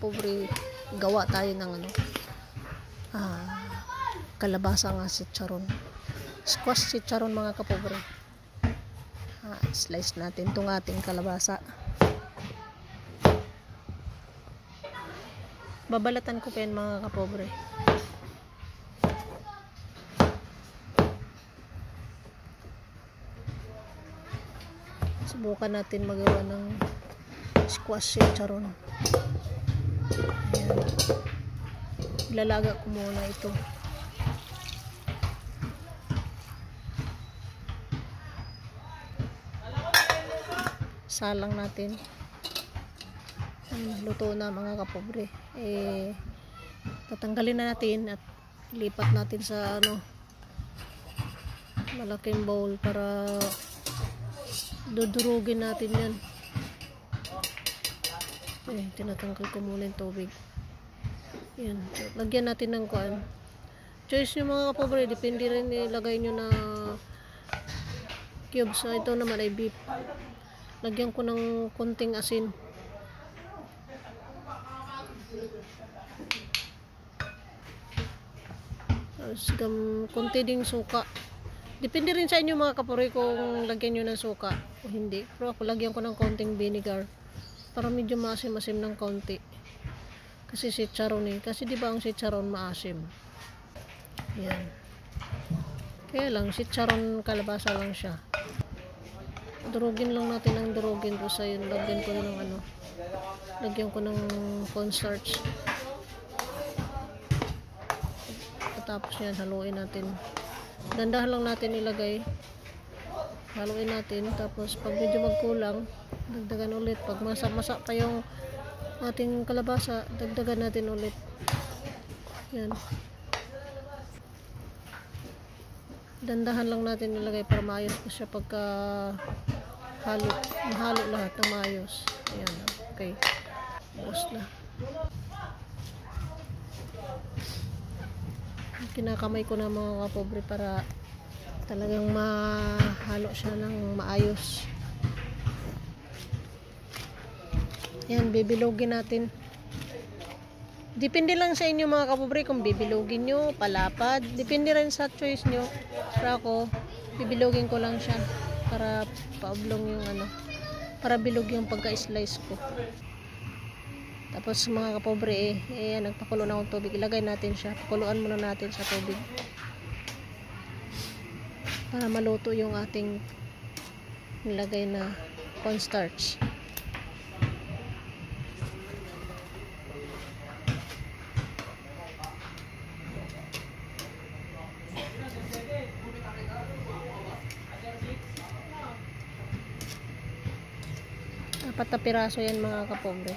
kapobre, gawa tayo ng kalabasa nga chicharon. Squash chicharon mga kapobre. Slice natin itong ating kalabasa. Babalatan ko pa yan mga kapobre. Subukan natin magawa ng squash chicharon. Ayan. Ilalaga ko muna ito. Salang natin. Luto na mga kapobre. Tatanggalin na natin at lipat natin sa malaking bowl para dudurugin natin yan. Tinatanggal ko muna yung tubig. Yan. Lagyan natin ng kuan. Choice nyo mga kapobre, depende rin ilagay nyo na cubes. Ito naman ay beef. Lagyan ko ng konting asin. Konti ding suka. Depende rin sa inyo mga kapobre kung lagyan nyo ng suka o hindi. Pero ako lagyan ko ng konting vinegar para medyo maasim-asim ng konti. Kasi chicharon kasi diba ang chicharon maasim. Yan. Kaya lang chicharon kalabasa lang siya. Durugin lang natin ang durugin ko sa yun. Lagyan ko ng lagyan ko ng cornstarch. Tapos yan, haluin natin. Dandahan lang natin ilagay. Haluin natin. Tapos pag medyo magkulang, dagdagan ulit. Pag masa-masa pa yung ating kalabasa, dagdagan natin ulit. Yan. Dandahan lang natin ilagay para maayos po siya pagka mahalo lahat ng maayos. Ayan. Okay. Buos na. Kinakamay ko na mga kapobre para talagang mahalo siya ng maayos. Yan, bibilogin natin. Depende lang sa inyo mga kapobre kung bibilogin nyo, palapad. Depende rin sa choice nyo. Pero ako, bibilogin ko lang siya para paoblong yung para bilog yung pagka-slice ko. Tapos mga kapobre nagpakulo na akong tubig. Ilagay natin siya. Pakuluan muna natin sa tubig. Para maluto yung ating nilagay na cornstarch. Apat na piraso yan mga kapobre.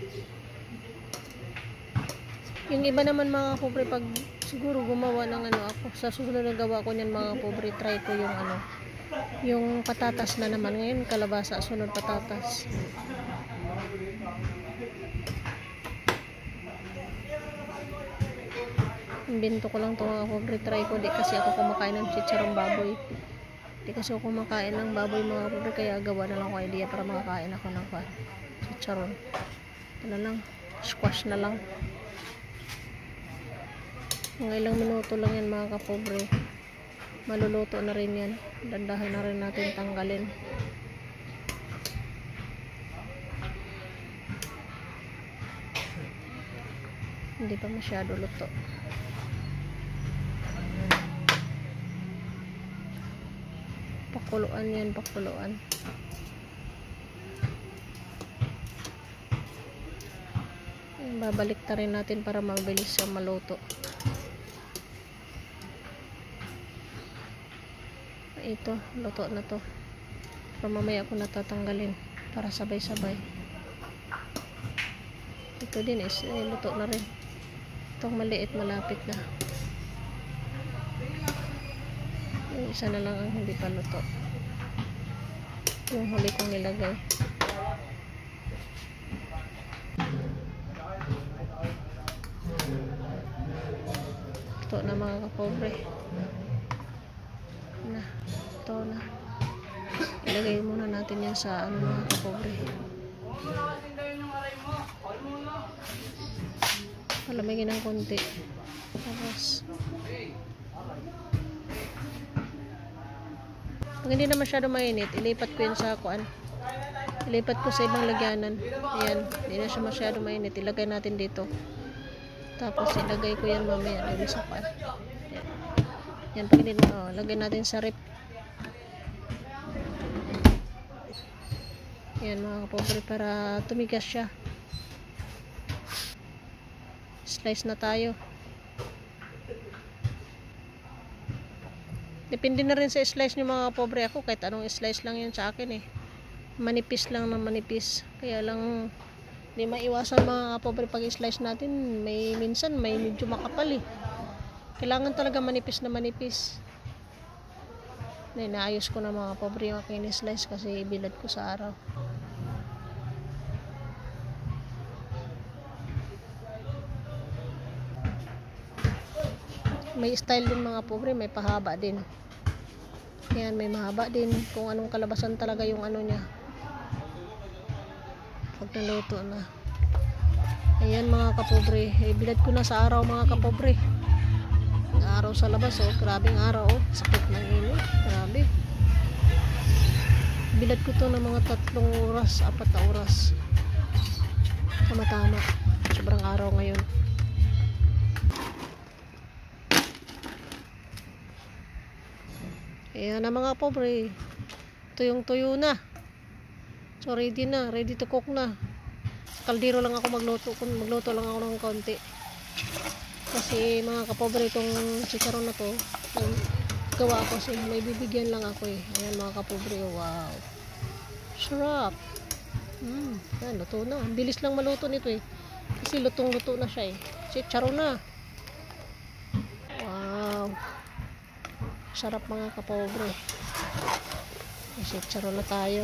Yung iba naman mga kapobre, pag siguro gumawa ng ako sa susunod na gawa ko niyan mga kapobre, try ko yung yung patatas na naman. Ngayon kalabasa, sunod patatas. Imbento ko lang ito mga kapobre, try ko. Di kasi ako kumakain ng chicharong baboy. Di kasi ako kumakain ng baboy mga kapobre, kaya gawa na lang ko idea para makakain ako ng chicharon. Ito na lang, squash na lang. Mga ilang minuto lang yan mga kapobre. Maluluto na rin yan. Dandahan na rin natin tanggalin. Hindi pa masyado luto. Pakuluan yan, pakuluan. Babalik ta rin natin para mabilis siya maluto. Ito, luto na to. Pero mamaya ko natatanggalin para sabay-sabay. Ito din luto na rin. Itong maliit, malapit na. Yung isa na lang ang hindi pa luto. Yung huli kong nilagay. Luto na mga kapobre. Ito na. Ilagay muna natin yan sa mga kapobre. Palamigin ng konti. Tapos pag hindi na masyado mainit, ilipat ko yun sa kuan. Ilipat ko sa ibang lagyanan. Ayan, hindi na siya masyado mainit. Ilagay natin dito. Tapos ilagay ko yan mamaya dito sa kuan. Yan, pag hindi na, lagay natin sa rep. Yan mga kapobre, para tumigas siya. Slice na tayo. Depende na rin sa slice nyo mga kapobre. Ako kahit anong slice lang yan sa akin eh. Manipis lang na manipis. Kaya lang hindi maiwasan mga kapobre pag slice natin. Minsan may medyo makapal eh. Kailangan talaga manipis na manipis. Naayos ko na mga kapobre yung aking slice kasi bilad ko sa araw. May style din mga pobre, may pahaba din. Yan, may mahaba din kung anong kalabasan talaga yung ano niya. Pag naluto na. Ayan mga kapobre, bilad ko na sa araw mga kapobre. Araw sa labas oh, grabing araw oh, sakit ng init, grabe. Bilad ko to ng mga 3 oras, 4 na oras. Tama-tama, sobrang araw ngayon. Ayan na mga pobre, tuyong-tuyo na. So ready na, ready to cook na. Sa kaldero lang ako magluto lang ako ng konti. Kasi mga kapobre, itong chicharon na to, gawa ko kasi may bibigyan lang ako eh. Ayan mga kapobre, wow. Sarap. Ayan, luto na. Ang bilis lang maluto nito eh. Kasi lutong-luto na siya eh. Chicharon na. Wow. Sarap mga kapobre. Chicharon na tayo.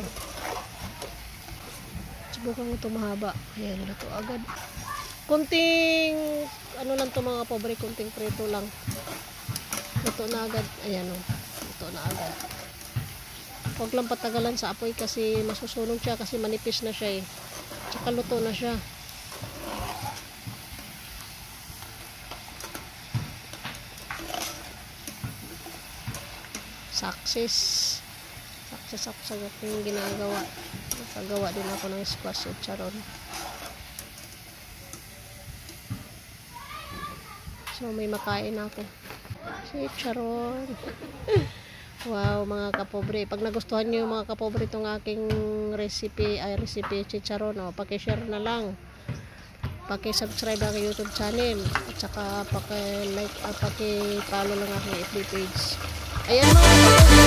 Subukan ito mahaba. Ayan, luto agad. Kunting ano lang to mga kapobre, kunting prito lang. Luto na agad. Ayan o. Luto na agad. Huwag lang patagalan sa apoy kasi masusunog siya kasi manipis na siya eh. Tsaka luto na siya. Success ako sa aking ginagawa. Nakagawa din ako ng squash at charon. So may makain ako. Chicharon. Wow mga kapobre, pag nagustuhan nyo mga kapobre itong aking recipe chicharon, paki-share na lang, paki-subscribe ang YouTube channel at saka paki-like at paki-follow lang aking FB page. Ayan mga kapobre.